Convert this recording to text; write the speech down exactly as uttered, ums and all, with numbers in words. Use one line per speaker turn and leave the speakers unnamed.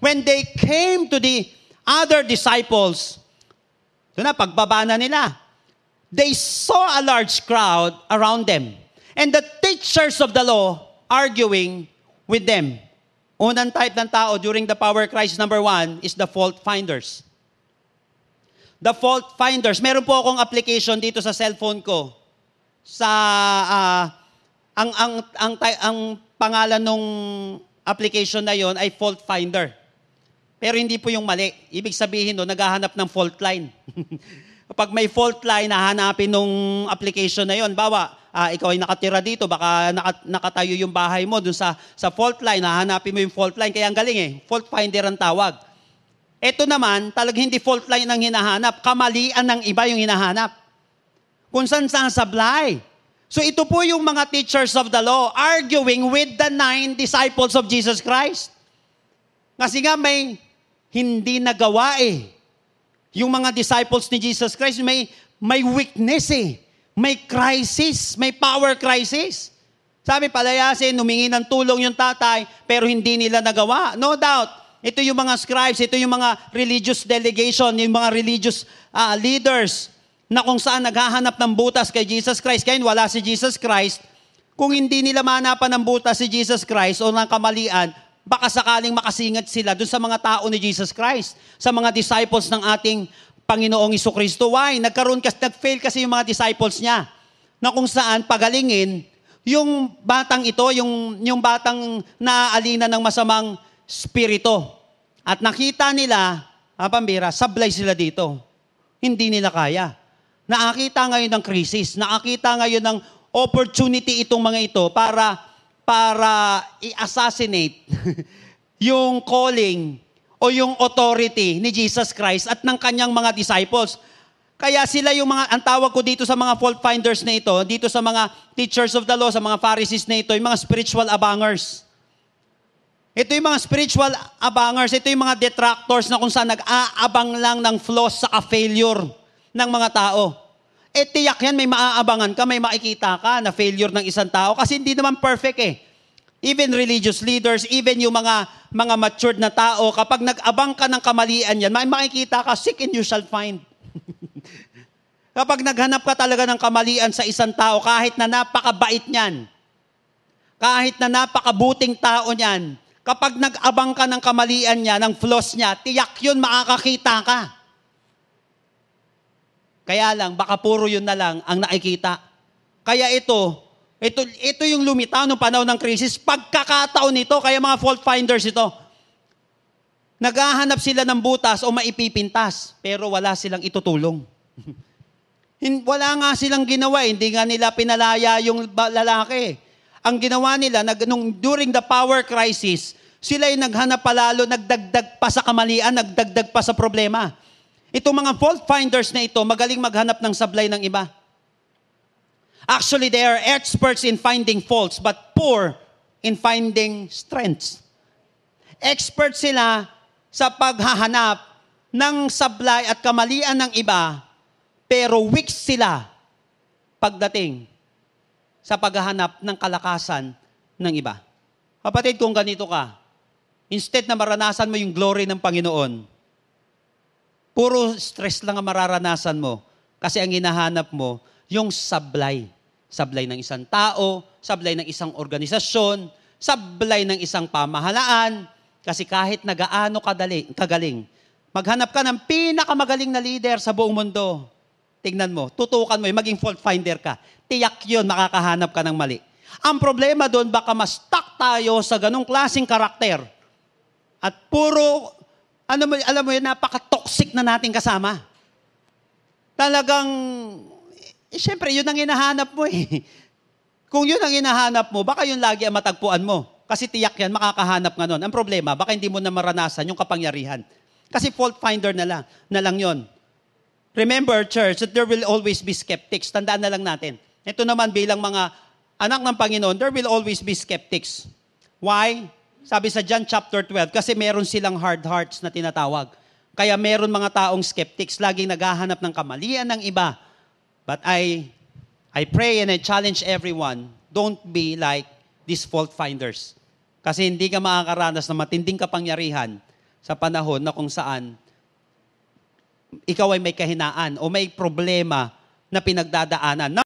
when they came to the other disciples, so na, pagbaba na nila, they saw a large crowd around them. And the teachers of the law arguing with them. Unang type ng tao during the power crisis number one is the fault finders. The fault finders. Meron po akong application dito sa cellphone ko. Sa, uh, ang, ang, ang, ang, ang pangalan ng application na yon ay fault finder. Pero hindi po yung mali. Ibig sabihin no, naghahanap ng fault line. Kapag may fault line, hahanapin nung application na yon. Bawa, uh, ikaw ay nakatira dito, baka naka, nakatayo yung bahay mo dun sa, sa fault line, hahanapin mo yung fault line. Kaya ang galing eh, fault finder ang tawag. Ito naman, talagang hindi fault line ang hinahanap. Kamalian ng iba yung hinahanap. Kung saan saan sablay. So ito po yung mga teachers of the law arguing with the nine disciples of Jesus Christ. Kasi nga may hindi nagawa eh. Yung mga disciples ni Jesus Christ, may, may weakness eh. May crisis, may power crisis. Sabi, palayasin, humingi ng tulong yung tatay, pero hindi nila nagawa. No doubt. Ito yung mga scribes, ito yung mga religious delegation, yung mga religious uh, leaders, na kung saan naghahanap ng butas kay Jesus Christ. Kaya wala si Jesus Christ. Kung hindi nila mahanapan ng butas si Jesus Christ o ng kamalian, baka sakaling makasingit sila dun sa mga tao ni Jesus Christ, sa mga disciples ng ating Panginoong Jesucristo. Why? Nagkaroon kasi, nag-fail kasi yung mga disciples niya, na kung saan pagalingin, yung batang ito, yung, yung batang naaalina ng masamang spirito. At nakita nila, ah, pambira, sablay sila dito. Hindi nila kaya. Nakakita ngayon ng krisis, nakakita ngayon ng opportunity itong mga ito para para i-assassinate yung calling o yung authority ni Jesus Christ at ng kanyang mga disciples. Kaya sila yung mga, ang tawag ko dito sa mga fault finders na ito, dito sa mga teachers of the law, sa mga Pharisees na ito, yung mga spiritual abangers. Ito yung mga spiritual abangers, ito yung mga detractors na kung saan nag-aabang lang ng flaws sa failure ng mga tao. Eh, tiyak yan, may maaabangan ka, may makikita ka na failure ng isang tao kasi hindi naman perfect eh. Even religious leaders, even yung mga mga matured na tao, kapag nag-abang ka ng kamalian yan, may makikita ka, seek and you shall find. Kapag naghanap ka talaga ng kamalian sa isang tao, kahit na napakabait niyan, kahit na napakabuting tao niyan, kapag nag-abang ka ng kamalian niya, ng flaws niya, tiyak yun, makakakita ka. Kaya lang, baka puro yun na lang ang nakikita. Kaya ito, ito, ito yung lumitaw ng panahon ng krisis, pagkakataon nito, kaya mga fault finders ito. Naghahanap sila ng butas o maipipintas, pero wala silang itutulong. Wala nga silang ginawa, hindi nga nila pinalaya yung lalaki. Ang ginawa nila, nag, nung, during the power crisis, sila ay naghanap palalo, nagdagdag pa sa kamalian, nagdagdag pa sa problema. Itong mga fault finders na ito, magaling maghanap ng sablay ng iba. Actually, they are experts in finding faults, but poor in finding strengths. Expert sila sa paghahanap ng sablay at kamalian ng iba, pero weak sila pagdating sa paghahanap ng kalakasan ng iba. Kapatid, kung ganito ka, instead na maranasan mo yung glory ng Panginoon, puro stress lang ang mararanasan mo kasi ang hinahanap mo, yung sablay. Sablay ng isang tao, sablay ng isang organisasyon, sablay ng isang pamahalaan. Kasi kahit nagaano kadali, kagaling, maghanap ka ng pinakamagaling na leader sa buong mundo. Tingnan mo, tutukan mo, maging fault finder ka. Tiyak yun, makakahanap ka ng mali. Ang problema doon, baka ma-stuck tayo sa ganong klaseng karakter. At puro Ano mo, alam mo yun, napaka-toxic na nating kasama. Talagang, eh, syempre, yun ang hinahanap mo eh. Kung yun ang hinahanap mo, baka yun lagi ang matagpuan mo. Kasi tiyak yan, makakahanap nga nun. Ang problema, baka hindi mo na maranasan yung kapangyarihan. Kasi fault finder na lang, na lang yun. Remember, church, that there will always be skeptics. Tandaan na lang natin. Ito naman bilang mga anak ng Panginoon, there will always be skeptics. Why? Sabi sa John chapter twelve, kasi meron silang hard hearts na tinatawag. Kaya meron mga taong skeptics, laging naghahanap ng kamalian ng iba. But I, I pray and I challenge everyone, don't be like these fault finders. Kasi hindi ka makakaranas ng matinding kapangyarihan sa panahon na kung saan ikaw ay may kahinaan o may problema na pinagdadaanan.